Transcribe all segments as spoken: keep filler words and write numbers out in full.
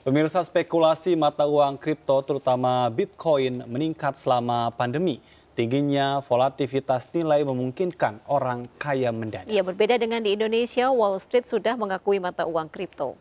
Pemirsa, spekulasi mata uang kripto terutama Bitcoin meningkat selama pandemi. Tingginya volatilitas nilai memungkinkan orang kaya mendadak. Ya, berbeda dengan di Indonesia, Wall Street sudah mengakui mata uang kripto.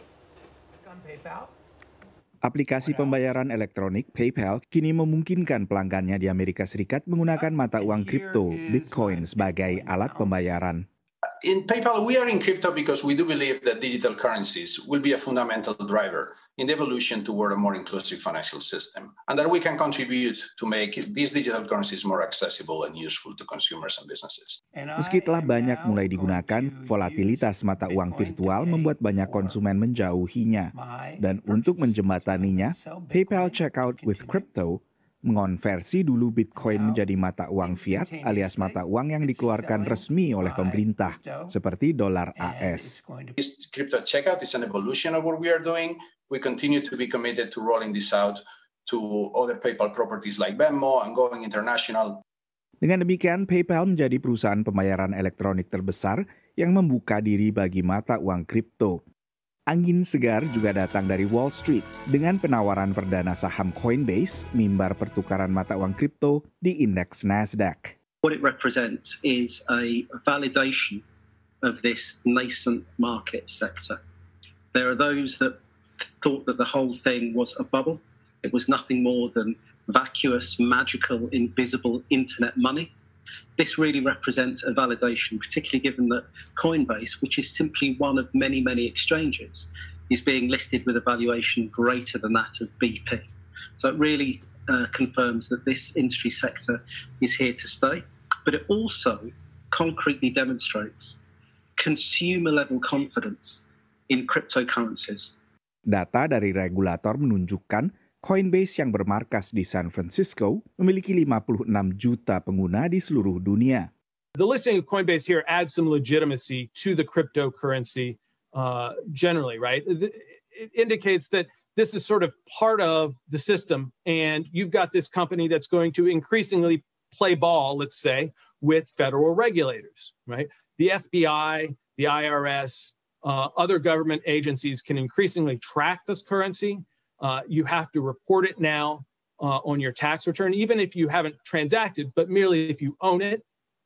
Aplikasi pembayaran elektronik PayPal kini memungkinkan pelanggannya di Amerika Serikat menggunakan mata uang kripto Bitcoin sebagai alat pembayaran. In PayPal, we are in crypto because we do believe that digital currencies will be a fundamental driver in the evolution toward a more inclusive financial system, and that we can contribute to make these digital currencies more accessible and useful to consumers and businesses. Meski telah banyak mulai digunakan, volatilitas mata uang virtual membuat banyak konsumen menjauhinya. Dan untuk menjembataninya, PayPal Checkout with Crypto mengonversi dulu Bitcoin menjadi mata uang fiat alias mata uang yang dikeluarkan resmi oleh pemerintah, seperti dolar A S. This crypto checkout is an evolution of what we are doing. We continue to be committed to rolling this out to other PayPal properties like Venmo and going international. Dengan demikian, PayPal menjadi perusahaan pembayaran elektronik terbesar yang membuka diri bagi mata uang kripto. Angin segar juga datang dari Wall Street dengan penawaran perdana saham Coinbase, mimbar pertukaran mata uang kripto di indeks Nasdaq. What it represents is a validation of this nascent market sector. There are those that thought that the whole thing was a bubble. It was nothing more than vacuous, magical, invisible internet money. This really represents a validation, particularly given that Coinbase, which is simply one of many, many exchanges, is being listed with a valuation greater than that of B P. So it really uh, confirms that this industry sector is here to stay, but it also concretely demonstrates consumer-level confidence in cryptocurrencies. Data dari regulator menunjukkan Coinbase yang bermarkas di San Francisco memiliki lima puluh enam juta pengguna di seluruh dunia. The listing of Coinbase here adds some legitimacy to the cryptocurrency uh, generally, right? It indicates that this is sort of part of the system, and you've got this company that's going to increasingly play ball, let's say, with federal regulators, right? The F B I, the I R S, uh, other government agencies can increasingly track this currency. Uh, you have to report it now uh, on your tax return, even if you haven't transacted, but merely if you own it.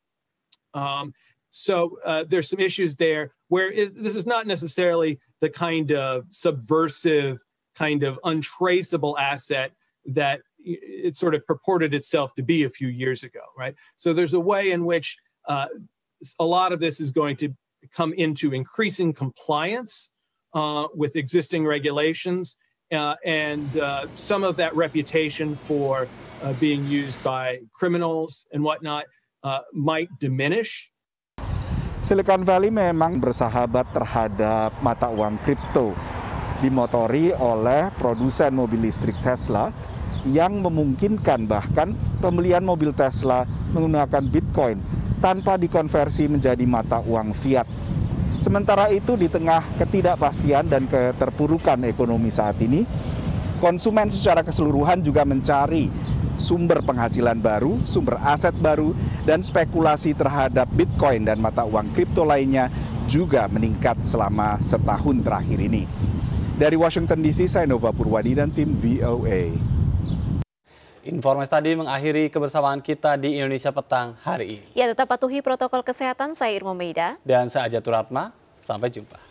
Um, so uh, there's some issues there where it, this is not necessarily the kind of subversive, kind of untraceable asset that it sort of purported itself to be a few years ago, right? So there's a way in which uh, a lot of this is going to come into increasing compliance uh, with existing regulations. Uh, and uh, some of that reputation for uh, being used by criminals and whatnot uh, might diminish. Silicon Valley memang bersahabat terhadap mata uang kripto, dimotori oleh produsen mobil listrik Tesla yang memungkinkan bahkan pembelian mobil Tesla menggunakan Bitcoin tanpa dikonversi menjadi mata uang fiat. Sementara itu, di tengah ketidakpastian dan keterpurukan ekonomi saat ini, konsumen secara keseluruhan juga mencari sumber penghasilan baru, sumber aset baru, dan spekulasi terhadap Bitcoin dan mata uang kripto lainnya juga meningkat selama setahun terakhir ini. Dari Washington D C, saya Nova Purwadi dan tim V O A. Informasi tadi mengakhiri kebersamaan kita di Indonesia Petang hari ini. Ya, tetap patuhi protokol kesehatan. Saya Irma Meida. Dan saya Ajatul Ratma. Sampai jumpa.